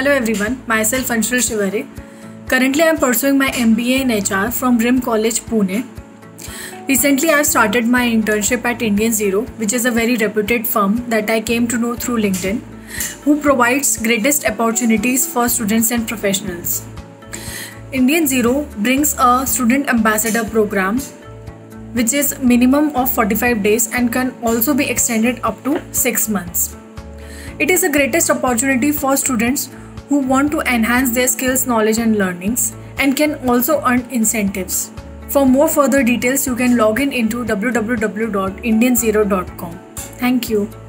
Hello everyone, myself Anshul Shivare. Currently I am pursuing my MBA in HR from RIM College, Pune. Recently I have started my internship at Indian Zero, which is a very reputed firm that I came to know through LinkedIn, who provides greatest opportunities for students and professionals. Indian Zero brings a student ambassador program, which is minimum of 45 days and can also be extended up to 6 months. It is the greatest opportunity for students who want to enhance their skills, knowledge and learnings and can also earn incentives. For more further details, you can log in into www.indianzero.com. Thank you.